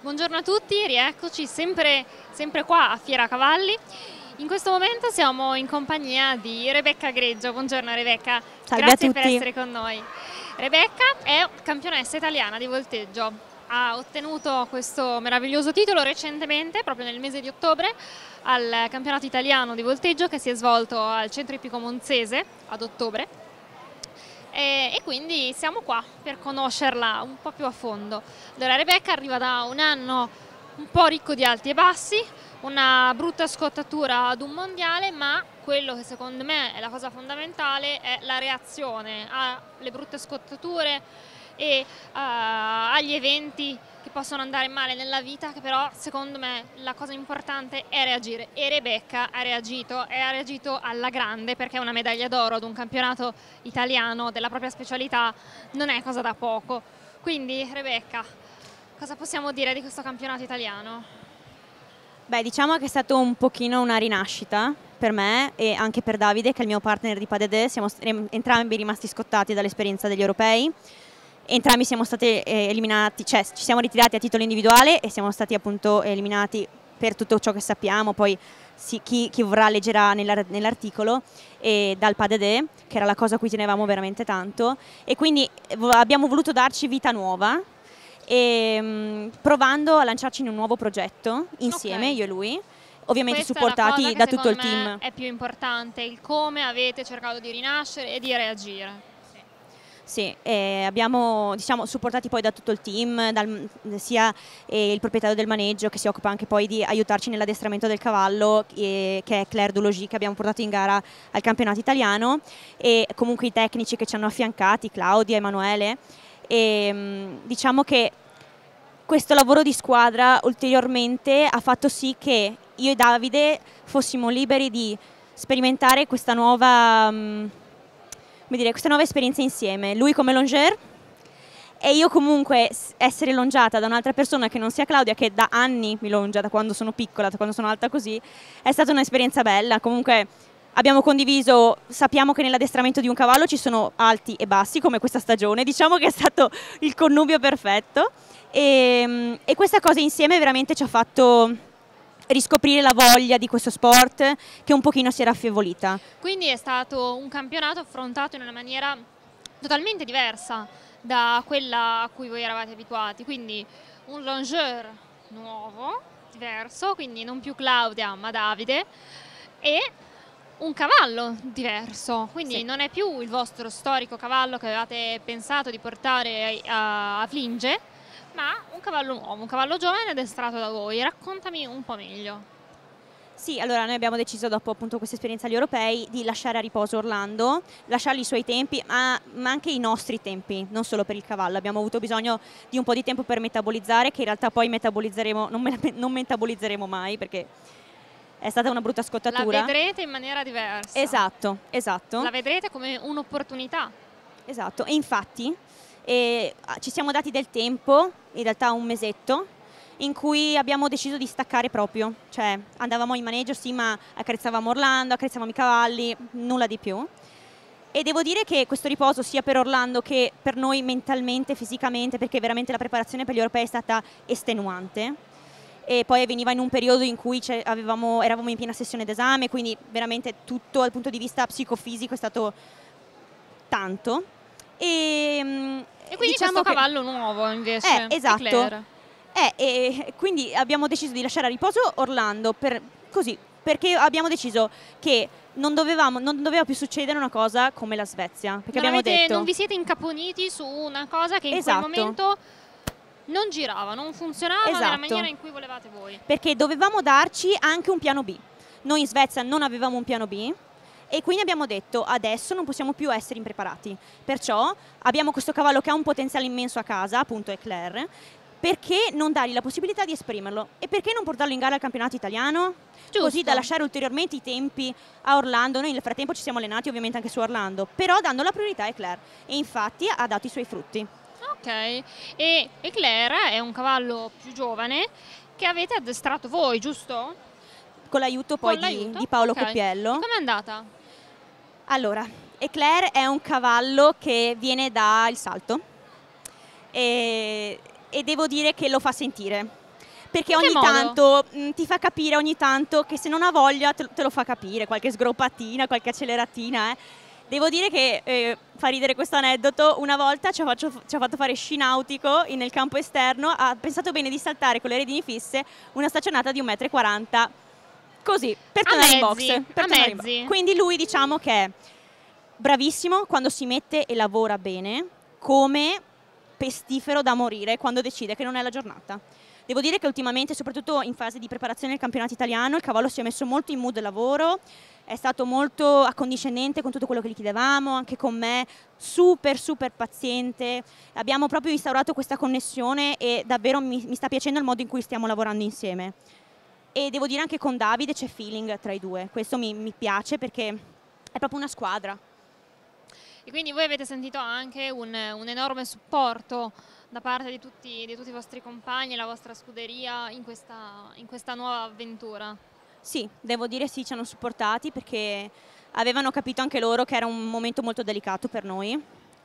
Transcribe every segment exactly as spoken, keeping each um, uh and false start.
Buongiorno a tutti, rieccoci sempre, sempre qua a Fiera Cavalli. In questo momento siamo in compagnia di Rebecca Greggio. Buongiorno Rebecca, Salve grazie a per tutti. essere con noi. Rebecca è campionessa italiana di volteggio, ha ottenuto questo meraviglioso titolo recentemente, proprio nel mese di ottobre, al campionato italiano di volteggio che si è svolto al centro ippico monzese ad ottobre. E, e quindi siamo qua per conoscerla un po' più a fondo. Allora, Rebecca arriva da un anno un po' ricco di alti e bassi, una brutta scottatura ad un mondiale, ma quello che secondo me è la cosa fondamentale è la reazione alle brutte scottature e uh, agli eventi che possono andare male nella vita, che però secondo me la cosa importante è reagire, e Rebecca ha reagito e ha reagito alla grande, perché una medaglia d'oro ad un campionato italiano della propria specialità non è cosa da poco. Quindi Rebecca, cosa possiamo dire di questo campionato italiano? Beh, diciamo che è stato un pochino una rinascita per me e anche per Davide, che è il mio partner di padel. Siamo entrambi rimasti scottati dall'esperienza degli europei. Entrambi siamo stati eh, eliminati, cioè ci siamo ritirati a titolo individuale e siamo stati appunto eliminati per tutto ciò che sappiamo. Poi sì, chi, chi vorrà leggerà nell'articolo, e dal padel, che era la cosa a cui tenevamo veramente tanto, e quindi abbiamo voluto darci vita nuova e mh, provando a lanciarci in un nuovo progetto insieme, okay, io e lui, ovviamente Questa supportati da tutto il team. È più importante il come avete cercato di rinascere e di reagire. Sì, eh, abbiamo diciamo, supportati poi da tutto il team, dal, sia eh, il proprietario del maneggio, che si occupa anche poi di aiutarci nell'addestramento del cavallo, eh, che è Claire Dulogy, che abbiamo portato in gara al campionato italiano, e comunque i tecnici che ci hanno affiancati, Claudia, Emanuele. E, mh, diciamo che questo lavoro di squadra ulteriormente ha fatto sì che io e Davide fossimo liberi di sperimentare questa nuova... Mh, come dire, questa nuova esperienza insieme, lui come longer e io comunque essere longiata da un'altra persona che non sia Claudia, che da anni mi longia, da quando sono piccola, da quando sono alta così. È stata un'esperienza bella. Comunque abbiamo condiviso, sappiamo che nell'addestramento di un cavallo ci sono alti e bassi come questa stagione, diciamo che è stato il connubio perfetto e, e questa cosa insieme veramente ci ha fatto riscoprire la voglia di questo sport che un pochino si era affievolita. Quindi è stato un campionato affrontato in una maniera totalmente diversa da quella a cui voi eravate abituati, quindi un longeur nuovo, diverso, quindi non più Claudia ma Davide, e un cavallo diverso, quindi sì, non è più il vostro storico cavallo che avevate pensato di portare a, a Flinge, ma un cavallo nuovo, un cavallo giovane addestrato da voi. Raccontami un po' meglio. Sì, allora noi abbiamo deciso, dopo appunto questa esperienza agli europei, di lasciare a riposo Orlando, lasciargli i suoi tempi, ma, ma anche i nostri tempi, non solo per il cavallo. Abbiamo avuto bisogno di un po' di tempo per metabolizzare, che in realtà poi metabolizzeremo, non, me, non metabolizzeremo mai, perché è stata una brutta scottatura. La vedrete in maniera diversa. Esatto, esatto. La vedrete come un'opportunità. Esatto, e infatti e ci siamo dati del tempo, in realtà un mesetto, in cui abbiamo deciso di staccare proprio, cioè andavamo in maneggio sì, ma accarezzavamo Orlando, accarezzavamo i cavalli, nulla di più. E devo dire che questo riposo, sia per Orlando che per noi mentalmente, fisicamente, perché veramente la preparazione per gli europei è stata estenuante, e poi veniva in un periodo in cui avevamo, eravamo in piena sessione d'esame, quindi veramente tutto dal punto di vista psicofisico è stato tanto. E, e quindi diciamo questo che, cavallo nuovo invece, eh, esatto, eh, e quindi abbiamo deciso di lasciare a riposo Orlando per, così, perché abbiamo deciso che non, dovevamo, non doveva più succedere una cosa come la Svezia, perché non, abbiamo avete, detto, non vi siete incaponiti su una cosa che in esatto, quel momento non girava, non funzionava, esatto, nella maniera in cui volevate voi, perché dovevamo darci anche un piano B. Noi in Svezia non avevamo un piano B e quindi abbiamo detto adesso non possiamo più essere impreparati, perciò abbiamo questo cavallo che ha un potenziale immenso a casa, appunto è Claire, perché non dargli la possibilità di esprimerlo e perché non portarlo in gara al campionato italiano? Giusto. Così da lasciare ulteriormente i tempi a Orlando. Noi nel frattempo ci siamo allenati ovviamente anche su Orlando, però dando la priorità a Claire, e infatti ha dato i suoi frutti. Ok, e Claire è un cavallo più giovane che avete addestrato voi, giusto? Con l'aiuto poi di, di Paolo okay. Coppiello. Com'è andata? Allora, Eclair è un cavallo che viene dal salto e, e devo dire che lo fa sentire. perché In che ogni modo? tanto mh, ti fa capire ogni tanto che se non ha voglia te, te lo fa capire, qualche sgroppatina, qualche acceleratina. Eh. Devo dire che, eh, fa ridere questo aneddoto, una volta ci ha, faccio, ci ha fatto fare sci nautico in- nel campo esterno, ha pensato bene di saltare con le redini fisse una staccionata di un metro e quaranta, così, per A tornare in mezzi, box. Per a tornare in mezzi. box. Quindi lui diciamo che è bravissimo quando si mette e lavora bene, come pestifero da morire quando decide che non è la giornata. Devo dire che ultimamente, soprattutto in fase di preparazione del campionato italiano, il cavallo si è messo molto in mood lavoro, è stato molto accondiscendente con tutto quello che gli chiedevamo, anche con me, super super paziente. Abbiamo proprio instaurato questa connessione e davvero mi, mi sta piacendo il modo in cui stiamo lavorando insieme. E devo dire anche con Davide c'è feeling tra i due, questo mi, mi piace perché è proprio una squadra. E quindi voi avete sentito anche un, un enorme supporto da parte di tutti, di tutti i vostri compagni, la vostra scuderia in questa, in questa nuova avventura? Sì, devo dire sì, ci hanno supportati perché avevano capito anche loro che era un momento molto delicato per noi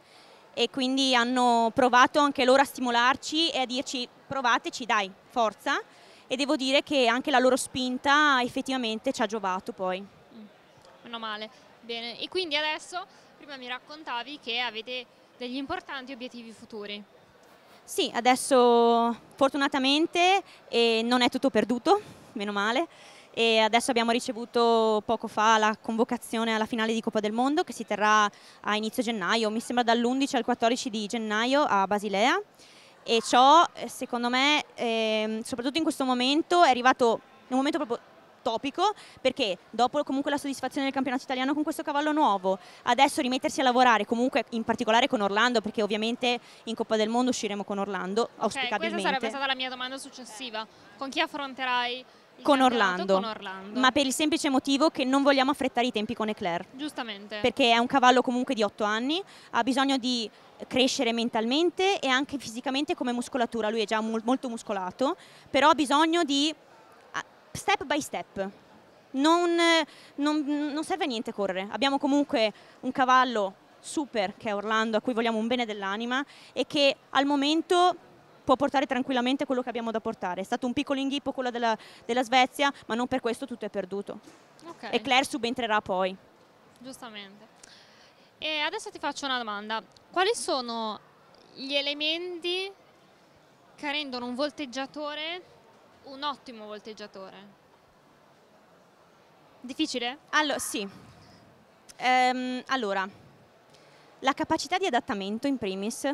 e quindi hanno provato anche loro a stimolarci e a dirci provateci, dai, forza, e devo dire che anche la loro spinta effettivamente ci ha giovato poi. Mm, meno male. Bene, e quindi adesso, prima mi raccontavi che avete degli importanti obiettivi futuri. Sì, adesso fortunatamente eh, non è tutto perduto, meno male. E adesso abbiamo ricevuto poco fa la convocazione alla finale di Coppa del Mondo che si terrà a inizio gennaio, mi sembra dall'undici al quattordici di gennaio a Basilea, e ciò secondo me ehm, soprattutto in questo momento è arrivato in un momento proprio topico, perché dopo comunque la soddisfazione del campionato italiano con questo cavallo nuovo, adesso rimettersi a lavorare comunque in particolare con Orlando, perché ovviamente in Coppa del Mondo usciremo con Orlando, Ok, auspicabilmente. questa sarebbe stata la mia domanda successiva. Con chi affronterai il Con campionato? Orlando. Con Orlando. Ma per il semplice motivo che non vogliamo affrettare i tempi con Eclair. Giustamente. Perché è un cavallo comunque di otto anni, ha bisogno di crescere mentalmente e anche fisicamente come muscolatura, lui è già mol- molto muscolato, però ha bisogno di ah, step by step. Non, non, non serve a niente correre, abbiamo comunque un cavallo super che è Orlando, a cui vogliamo un bene dell'anima e che al momento può portare tranquillamente quello che abbiamo da portare. È stato un piccolo inghippo quello della, della Svezia, ma non per questo tutto è perduto. Ok. E Claire subentrerà poi. Giustamente. E adesso ti faccio una domanda. Quali sono gli elementi che rendono un volteggiatore un ottimo volteggiatore? Difficile? Allora, sì. Ehm, allora, la capacità di adattamento in primis,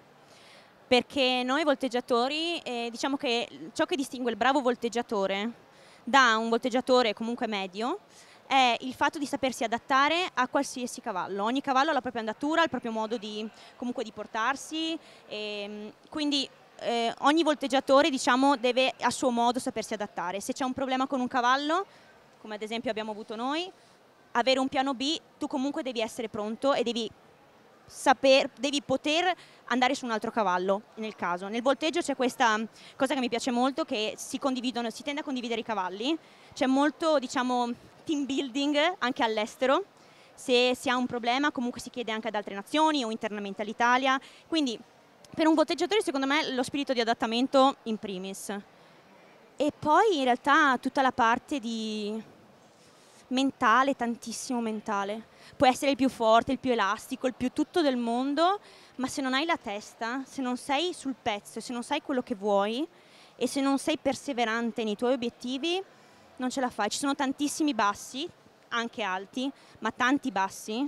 perché noi volteggiatori, eh, diciamo che ciò che distingue il bravo volteggiatore da un volteggiatore comunque medio è il fatto di sapersi adattare a qualsiasi cavallo. Ogni cavallo ha la propria andatura, il proprio modo di, comunque di portarsi, e, quindi eh, ogni volteggiatore diciamo, deve a suo modo sapersi adattare. Se c'è un problema con un cavallo, come ad esempio abbiamo avuto noi, avere un piano B, tu comunque devi essere pronto e devi saper, devi poter andare su un altro cavallo nel caso. Nel volteggio c'è questa cosa che mi piace molto, che si condividono, si tende a condividere i cavalli, c'è molto diciamo team building anche all'estero, se si ha un problema comunque si chiede anche ad altre nazioni o internamente all'Italia, quindi per un volteggiatore secondo me lo spirito di adattamento in primis. E poi in realtà tutta la parte di mentale, tantissimo mentale. Puoi essere il più forte, il più elastico, il più tutto del mondo, ma se non hai la testa, se non sei sul pezzo, se non sai quello che vuoi e se non sei perseverante nei tuoi obiettivi, non ce la fai. Ci sono tantissimi bassi, anche alti, ma tanti bassi,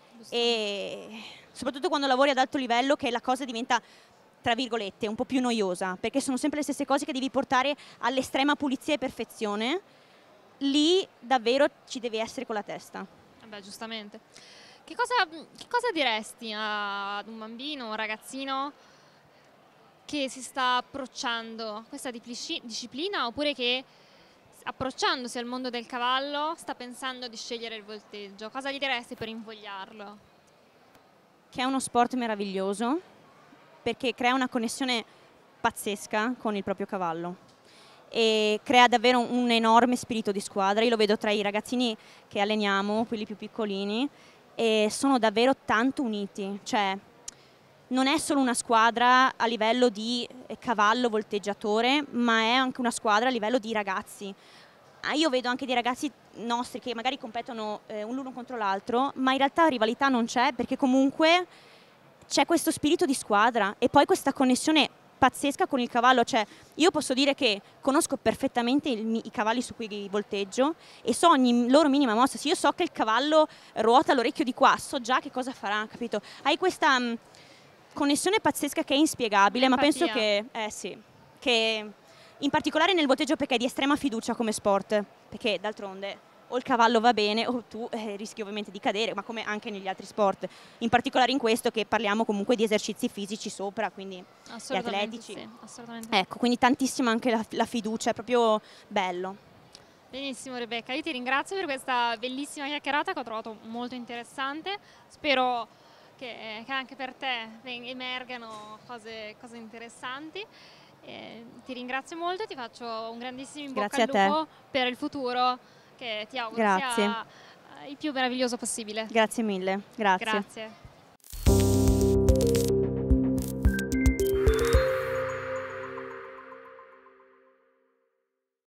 e soprattutto quando lavori ad alto livello che la cosa diventa, tra virgolette, un po' più noiosa, perché sono sempre le stesse cose che devi portare all'estrema pulizia e perfezione. Lì davvero ci devi essere con la testa. Vabbè, giustamente. Che cosa, che cosa diresti ad un bambino, un ragazzino che si sta approcciando a questa disciplina, oppure che approcciandosi al mondo del cavallo sta pensando di scegliere il volteggio? Cosa gli diresti per invogliarlo? Che è uno sport meraviglioso perché crea una connessione pazzesca con il proprio cavallo e crea davvero un enorme spirito di squadra. Io lo vedo tra i ragazzini che alleniamo, quelli più piccolini, e sono davvero tanto uniti, cioè non è solo una squadra a livello di cavallo volteggiatore, ma è anche una squadra a livello di ragazzi. Ah, io vedo anche dei ragazzi nostri che magari competono eh, l'uno contro l'altro, ma in realtà rivalità non c'è, perché comunque c'è questo spirito di squadra e poi questa connessione pazzesca con il cavallo. Cioè, io posso dire che conosco perfettamente il, i cavalli su cui volteggio e so ogni loro minima mossa. Se io so che il cavallo ruota l'orecchio di qua, so già che cosa farà, capito? Hai questa mh, connessione pazzesca che è inspiegabile, ma penso che, eh, sì, che in particolare nel volteggio, perché è di estrema fiducia come sport, perché d'altronde o il cavallo va bene o tu eh, rischi ovviamente di cadere, ma come anche negli altri sport, in particolare in questo che parliamo comunque di esercizi fisici sopra, quindi gli atletici. Sì, assolutamente. Ecco, quindi tantissima anche la, la fiducia, è proprio bello. Benissimo Rebecca, io ti ringrazio per questa bellissima chiacchierata che ho trovato molto interessante, spero che, che anche per te emergano cose, cose interessanti. Eh, ti ringrazio molto e ti faccio un grandissimo in bocca Grazie al lupo per il futuro, che ti auguro Grazie. sia il più meraviglioso possibile. Grazie mille. Grazie. Grazie.